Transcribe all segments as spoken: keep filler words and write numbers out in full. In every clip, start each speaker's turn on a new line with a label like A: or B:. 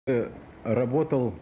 A: Работал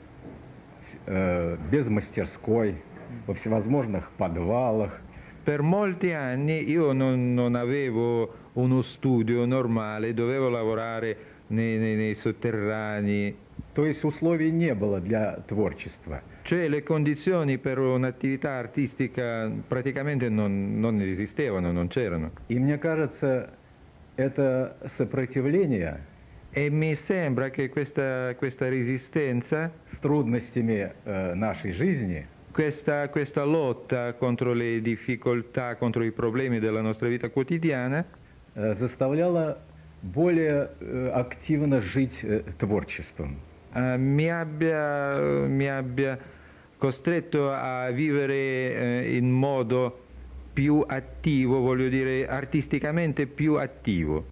A: э, без мастерской, во всевозможных подвалах.
B: Per molti anni io non, non avevo uno studio normale, dovevo lavorare nei, nei, nei sotterranei.
A: То есть условий не было для творчества.
B: Cioè le condizioni per un'attività artistica praticamente non, non esistevano, non c'erano.
A: И мне кажется, это сопротивление
B: E mi sembra che questa, questa resistenza,
A: с трудностями э, нашей жизни,
B: questa, questa lotta contro le difficoltà, contro i problemi della nostra vita quotidiana,
A: э, заставляла более э, активно жить э, творчеством.
B: eh, mi, abbia, mi abbia costretto a vivere eh, in modo più attivo, voglio dire artisticamente più attivo.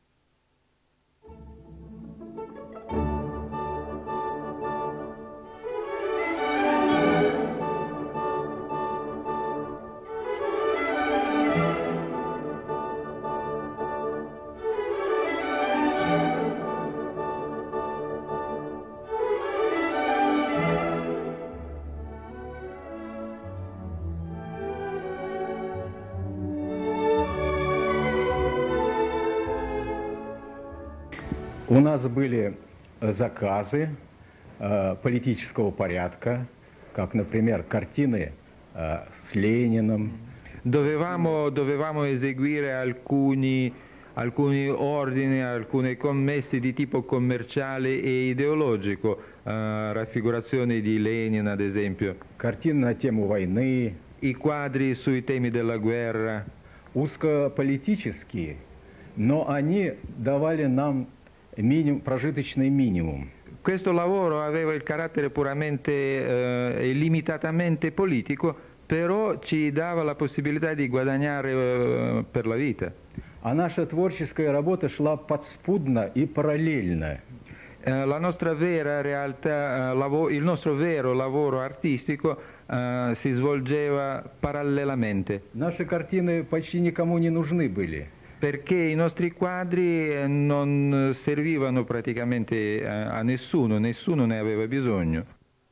A: У нас были заказы э, политического порядка, как, например, картины э, с Лениным.
B: Dovevamo, dovevamo eseguire alcuni, alcuni ordini, alcune commesse di tipo commerciale e ideologico, eh, raffigurazioni di Lenin ad esempio.
A: Картины на тему войны.
B: I quadri sui temi della guerra.
A: Узкополитические, но они давали нам минимум, прожиточный минимум.
B: Questo lavoro aveva il carattere puramente eh, e limitatamente politico, però ci dava la possibilità di guadagnare eh, per la vita.
A: А наша творческая работа шла подспудно и параллельно.
B: Eh, la nostra vera realtà, eh, lavo- il nostro vero lavoro artistico eh, si svolgeva parallelamente.
A: Наши картины почти никому не нужны были.
B: Perché i nostri quadri eh, non servivano praticamente a, a nessuno, nessuno ne aveva bisogno.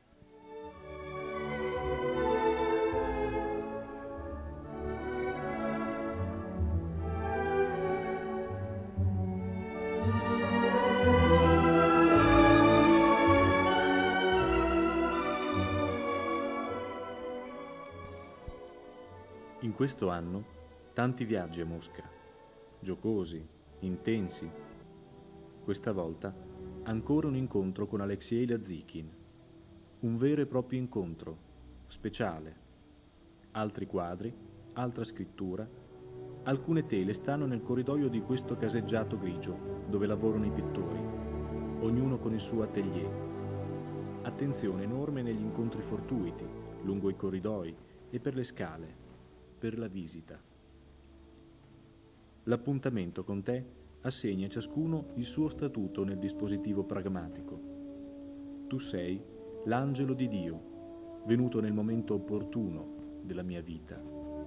C: In questo anno tanti viaggi a Mosca, giocosi, intensi. Questa volta ancora un incontro con Alexei Lazikin, un vero e proprio incontro, speciale. Altri quadri, altra scrittura, alcune tele stanno nel corridoio di questo caseggiato grigio dove lavorano i pittori, ognuno con il suo atelier. Attenzione enorme negli incontri fortuiti, lungo i corridoi e per le scale, per la visita. L'appuntamento con te assegna a ciascuno il suo statuto nel dispositivo pragmatico. Tu sei l'angelo di Dio, venuto nel momento opportuno della mia vita.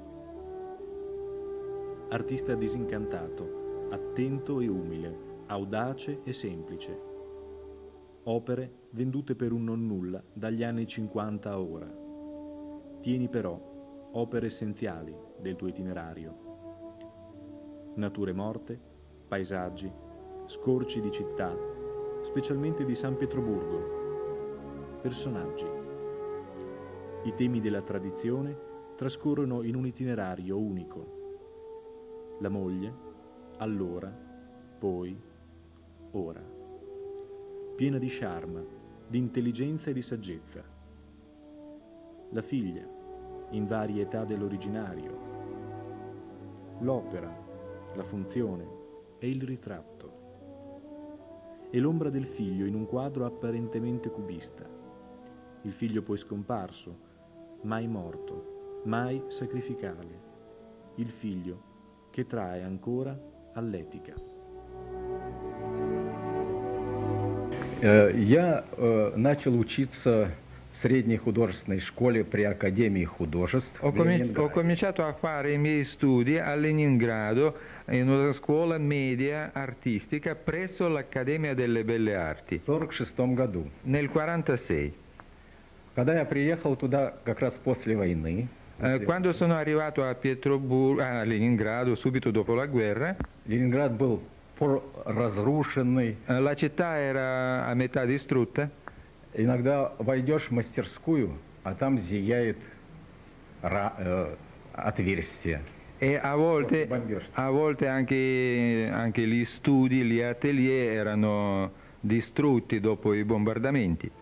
C: Artista disincantato, attento e umile, audace e semplice. Opere vendute per un nonnulla dagli anni cinquanta a ora. Tieni però opere essenziali del tuo itinerario. Nature morte, paesaggi, scorci di città, specialmente di San Pietroburgo, personaggi. I temi della tradizione trascorrono in un itinerario unico. La moglie, allora, poi, ora. Piena di charme, di intelligenza e di saggezza. La figlia, in varie età dell'originario. L'opera, la funzione e il ritratto. E l'ombra del figlio in un quadro apparentemente cubista. Il figlio poi scomparso, mai morto, mai sacrificale. Il figlio che trae ancora all'etica.
A: Я начал учиться в средней художественной школе при Академии художеств.
B: Ho, comin- ho cominciato a fare i miei studi a Leningrado in una scuola media artistica presso l'Accademia delle Belle Arti
A: в сорок шестом году.
B: nel quarantasei.
A: Когда я приехал туда как раз после войны,
B: Eh, quando sono arrivato a Pietroburgo, a Leningrado, subito dopo la guerra,
A: Ленинград был пор- разрушенный.
B: eh, la città era a metà distrutta.
A: Иногда войдешь в мастерскую, а там зияет ра- э, отверстие.
B: E a volte,
A: Бомбеж.
B: a volte anche, anche gli studi, gli atelier erano distrutti dopo i bombardamenti.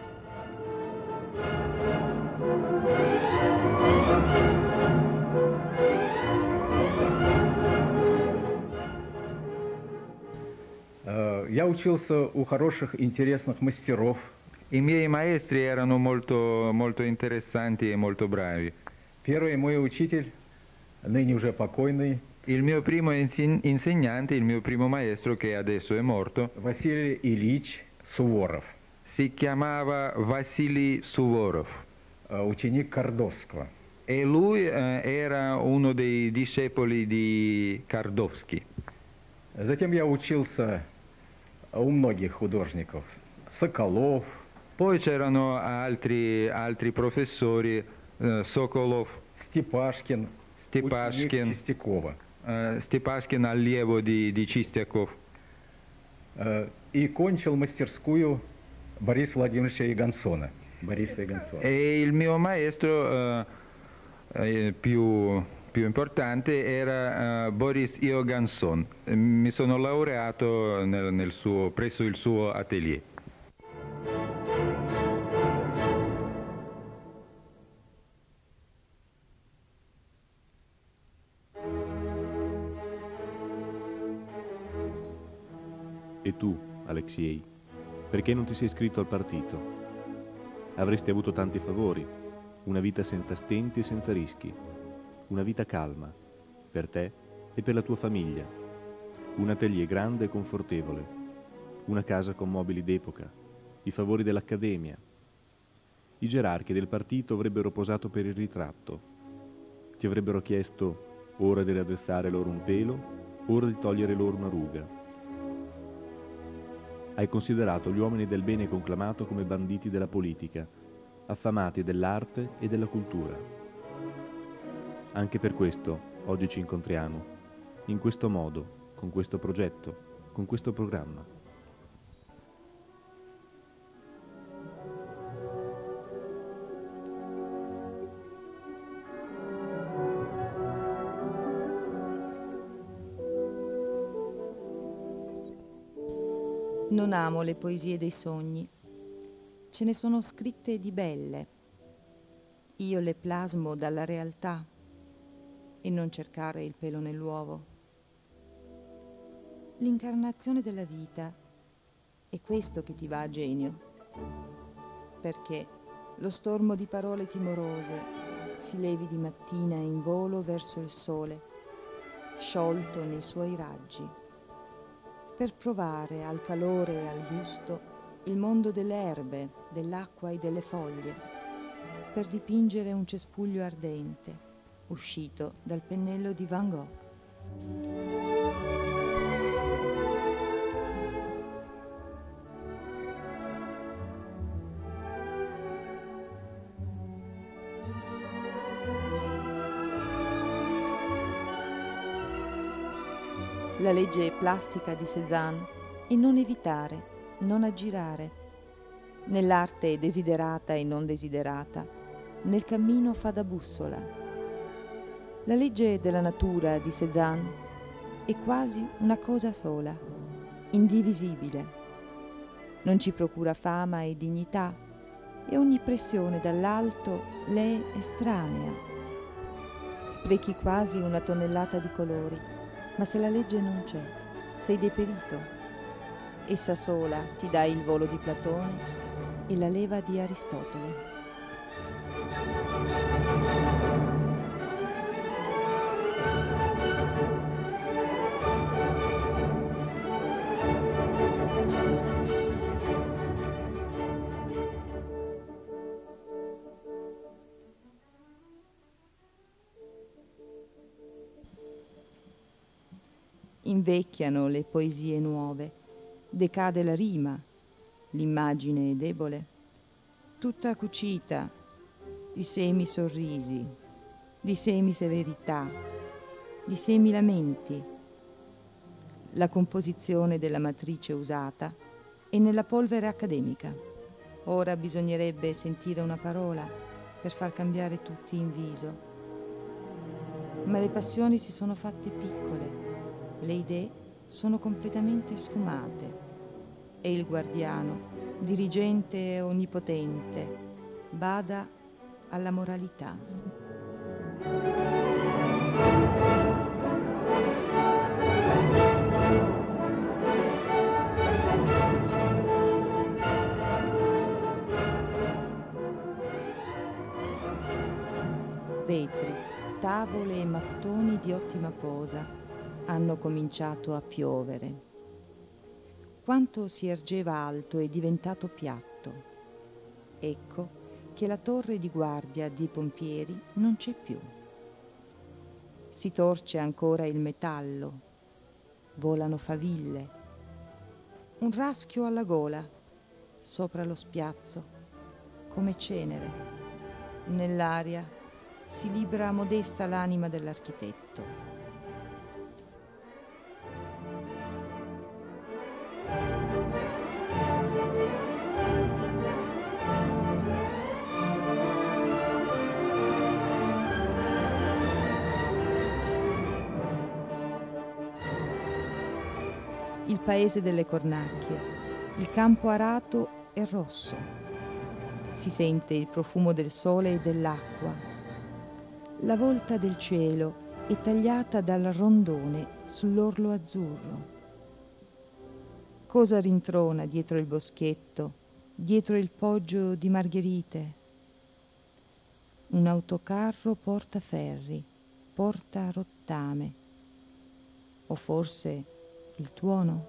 A: Э, Я учился у хороших, интересных мастеров.
B: I miei maestri erano molto, molto interessanti e molto bravi.
A: Первый мой учитель, ныне уже покойный,
B: Il mio primo insin- insegnante, il mio primo maestro, che adesso è morto,
A: Василий Ильич Суворов,
B: si chiamava Vassili Suvorov
A: э, ученик Кордовского.
B: e lui eh, era uno dei discepoli di Kardovsky.
A: Затем я учился у многих художников. Соколов,
B: Poi c'erano altri, altri professori, eh, Sokolov,
A: Степашкин,
B: Степашкин.
A: ученик Чистякова.
B: eh, Stepashkin, allievo di, di Chistiakov.
A: Э, И кончил мастерскую Бориса Владимировича Игансона. Бориса Игансона.
B: E il mio maestro eh, eh, più, più importante era eh, Boris Ioganson. Eh, Mi sono laureato nel- nel suo- presso il suo atelier.
C: E tu, Alexei, perché non ti sei iscritto al partito? Avresti avuto tanti favori, una vita senza stenti e senza rischi, una vita calma, per te e per la tua famiglia, un atelier grande e confortevole, una casa con mobili d'epoca, i favori dell'accademia. I gerarchi del partito avrebbero posato per il ritratto, ti avrebbero chiesto ora di raddrizzare loro un pelo, ora di togliere loro una ruga. Hai considerato gli uomini del bene conclamato come banditi della politica, affamati dell'arte e della cultura. Anche per questo oggi ci incontriamo, in questo modo, con questo progetto, con questo programma.
D: Non amo le poesie dei sogni. Ce ne sono scritte di belle. Io le plasmo dalla realtà e non cercare il pelo nell'uovo. L'incarnazione della vita è questo che ti va a genio, perché lo stormo di parole timorose si levi di mattina in volo verso il sole, sciolto nei suoi raggi, per provare al calore e al gusto il mondo delle erbe, dell'acqua e delle foglie, per dipingere un cespuglio ardente uscito dal pennello di Van Gogh. La legge plastica di Cézanne è non evitare, non aggirare. Nell'arte desiderata e non desiderata, nel cammino fa da bussola. La legge della natura di Cézanne è quasi una cosa sola, indivisibile. Non ci procura fama e dignità e ogni pressione dall'alto le è estranea. Sprechi quasi una tonnellata di colori. Ma se la legge non c'è, sei deperito. Essa sola ti dà il volo di Platone e la leva di Aristotele. invecchiano le poesie nuove, decade la rima, l'immagine è debole, tutta cucita di semi sorrisi, di semi severità, di semi lamenti. La composizione della matrice usata è nella polvere accademica. Ora bisognerebbe sentire una parola per far cambiare tutti in viso. Ma le passioni si sono fatte piccole, le idee sono completamente sfumate e il guardiano, dirigente e onnipotente, bada alla moralità. Vetri, tavole e mattoni di ottima posa hanno cominciato a piovere. Quanto si ergeva alto è diventato piatto. Ecco che la torre di guardia di pompieri non c'è più. Si torce ancora il metallo, volano faville, un raschio alla gola, sopra lo spiazzo, come cenere. Nell'aria si libera modesta l'anima dell'architetto. Il paese delle cornacchie, il campo arato è rosso. Si sente il profumo del sole e dell'acqua. La volta del cielo è tagliata dal rondone sull'orlo azzurro. Cosa rintrona dietro il boschetto, dietro il poggio di margherite? Un autocarro porta ferri, porta rottame. O forse il tuono?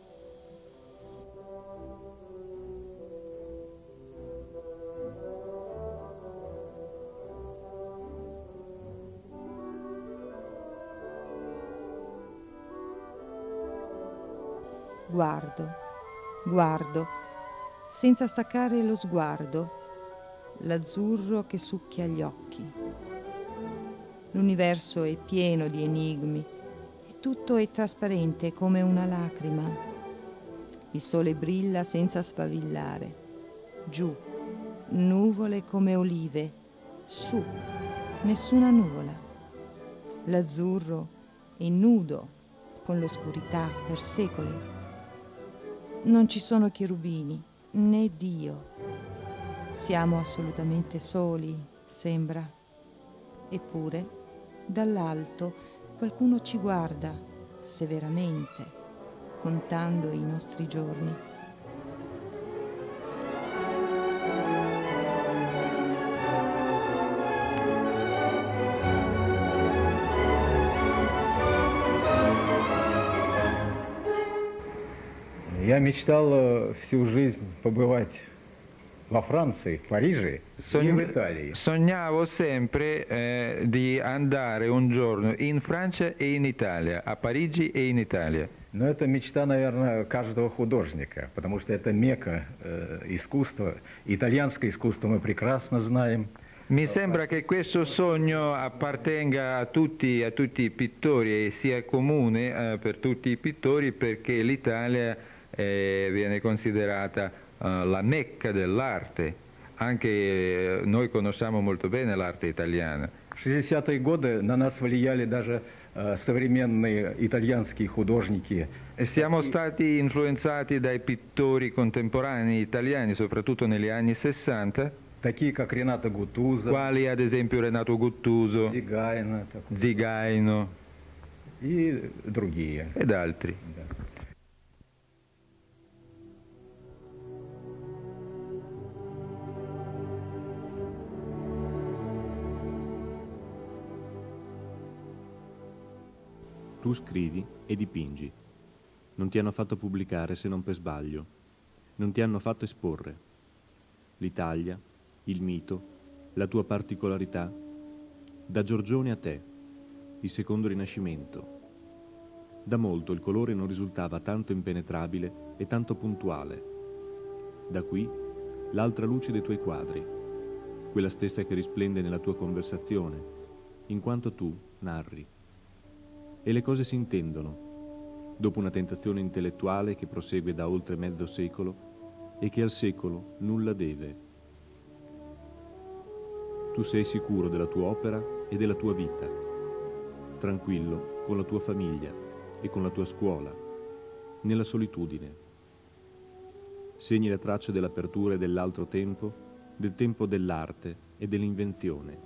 D: Guardo, guardo, senza staccare lo sguardo, l'azzurro che succhia gli occhi. L'universo è pieno di enigmi e tutto è trasparente come una lacrima. Il sole brilla senza sfavillare. Giù, nuvole come olive. Su, nessuna nuvola. L'azzurro è nudo con l'oscurità per secoli. Non ci sono cherubini, né Dio. Siamo assolutamente soli, sembra. Eppure, dall'alto, qualcuno ci guarda, severamente, contando i nostri giorni.
A: Я мечтал всю жизнь побывать во Франции, в Париже
B: Sogn-
A: и в Италии.
B: Sognavo sempre eh, di andare un giorno in Francia e in Italia, a Parigi e in Italia.
A: Но это мечта, наверное, каждого художника, потому что это мекка э, искусства. Итальянское искусство мы прекрасно знаем.
B: Mi sembra che questo sogno appartenga a tutti, a tutti i pittori e sia comune eh, per tutti i pittori perché l'Italia eh, viene considerata eh, la mecca dell'arte. Anche eh, noi conosciamo molto bene l'arte italiana.
A: В шестидесятые годы на нас влияли даже э, современные итальянские художники.
B: E siamo stati influenzati dai pittori contemporanei italiani, soprattutto negli anni sessanta,
A: Такие, как Рената Гутузов,
B: quali ad esempio Renato Guttuso,
A: Зигайна такой,
B: Zigaino
A: и другие.
B: ed altri.
A: Да.
C: Tu scrivi e dipingi. Non ti hanno fatto pubblicare se non per sbaglio. Non ti hanno fatto esporre. L'Italia, il mito, la tua particolarità, da Giorgione a te, il secondo rinascimento. Da molto il colore non risultava tanto impenetrabile e tanto puntuale. Da qui l'altra luce dei tuoi quadri, quella stessa che risplende nella tua conversazione, in quanto tu narri. E le cose si intendono, dopo una tentazione intellettuale che prosegue da oltre mezzo secolo e che al secolo nulla deve. Tu sei sicuro della tua opera e della tua vita, tranquillo con la tua famiglia e con la tua scuola, nella solitudine. Segni la traccia dell'apertura e dell'altro tempo, del tempo dell'arte e dell'invenzione.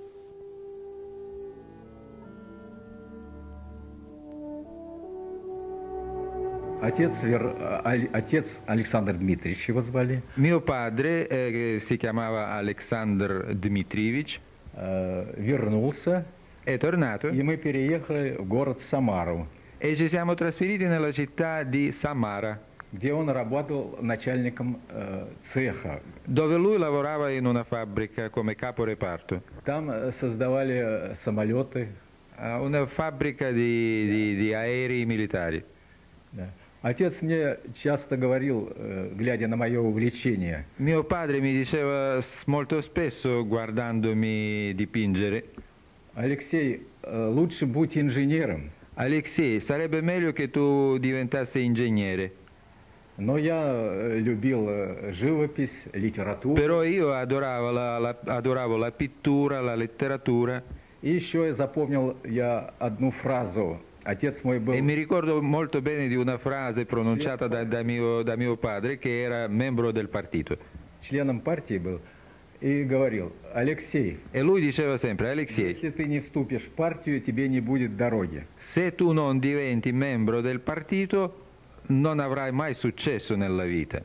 A: Отец, отец Александр Дмитриевич его звали.
B: Mio padre, eh, che si chiamava Aleksandr Dmitrievich,
A: Вернулся,
B: è tornato
A: и мы переехали в город Самару,
B: e ci siamo trasferiti nella città di Samara,
A: где он работал начальником цеха.
B: dove lui lavorava in una fabbrica come caporeparto.
A: Там создавали самолеты.
B: Una fabbrica di, di, di aerei militari.
A: Да. Отец мне часто говорил, глядя на мое увлечение,
B: Mio padre mi diceva s- molto spesso, guardandomi dipingere,
A: Алексей, лучше будь инженером.
B: Alexei, sarebbe meglio che tu diventassi ingegnere.
A: Но я любил живопись, литературу.
B: Però io adoravo la, la- adoravo la pittura, la letteratura
A: И еще я запомнил я одну фразу. Отец мой был
B: e mi ricordo molto bene di una frase pronunciata da, da mio, da mio padre, che era membro del partito.
A: членом партии был, и говорил: Алексей,
B: E lui diceva sempre: Alexei,
A: если ты не вступишь в партию, тебе не будет дороги.
B: se tu non diventi membro del partito non avrai mai successo nella vita.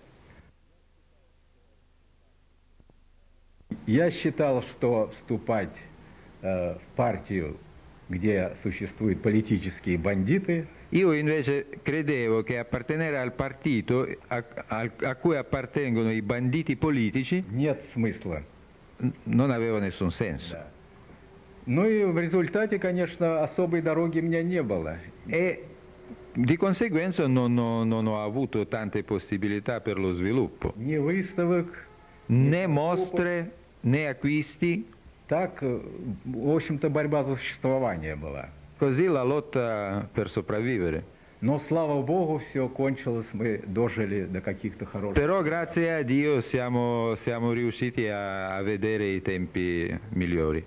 A: Я считал, что вступать э, в партию, где существуют политические бандиты,
B: Io invece credevo che appartenere al partito a, a- a cui appartengono i banditi politici
A: нет смысла.
B: n- non aveva nessun senso.
A: Да. Ну и в результате, конечно, особой дороги у меня не было.
B: E di conseguenza non, ho- non ho avuto tante possibilità per lo sviluppo,
A: Ни выставок,
B: né mostre né acquisti.
A: так, э, в общем-то, борьба за существование была.
B: Così la lotta per sopravvivere.
A: Но, слава Богу, все кончилось, мы дожили до каких-то хороших.
B: Però grazie a Dio siamo, siamo riusciti a, a vedere i tempi migliori.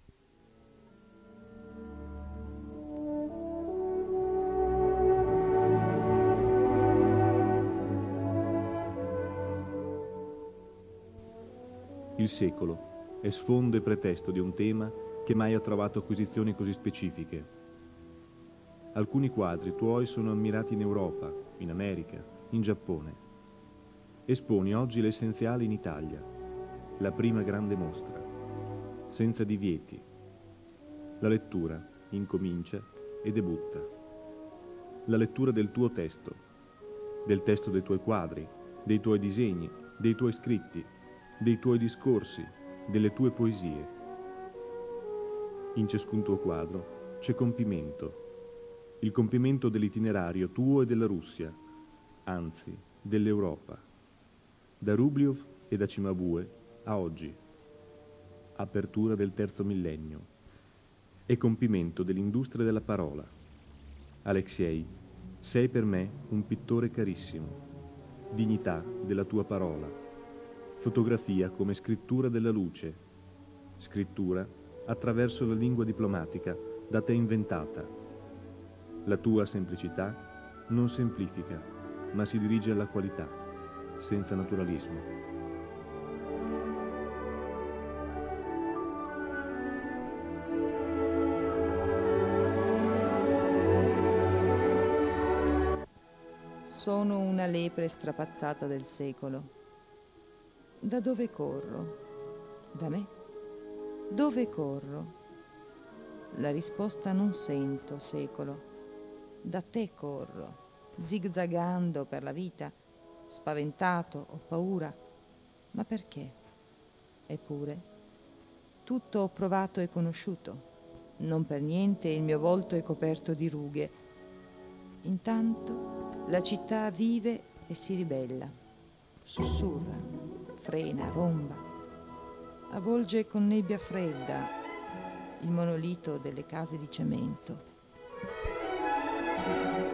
C: Il secolo è sfondo e pretesto di un tema che mai ha trovato acquisizioni così specifiche. Alcuni quadri tuoi sono ammirati in Europa, in America, in Giappone. Esponi oggi l'essenziale in Italia, la prima grande mostra, senza divieti. La lettura incomincia e debutta. La lettura del tuo testo, del testo dei tuoi quadri, dei tuoi disegni, dei tuoi scritti, dei tuoi discorsi, delle tue poesie. In ciascun tuo quadro c'è compimento, il compimento dell'itinerario tuo e della Russia, anzi dell'Europa, da Rubliov e da Cimabue a oggi, apertura del terzo millennio, e compimento dell'industria della parola. Alexei, sei per me un pittore carissimo, dignità della tua parola, fotografia come scrittura della luce, scrittura attraverso la lingua diplomatica da te inventata. La tua semplicità non semplifica, ma si dirige alla qualità, senza naturalismo.
D: Sono una lepre strapazzata del secolo. Da dove corro? Da me? Dove corro? La risposta non sento, secolo. Da te corro, zigzagando per la vita, spaventato, ho paura. Ma perché? Eppure, tutto ho provato e conosciuto. Non per niente il mio volto è coperto di rughe. Intanto la città vive e si ribella, sussurra, frena, romba, avvolge con nebbia fredda il monolito delle case di cemento.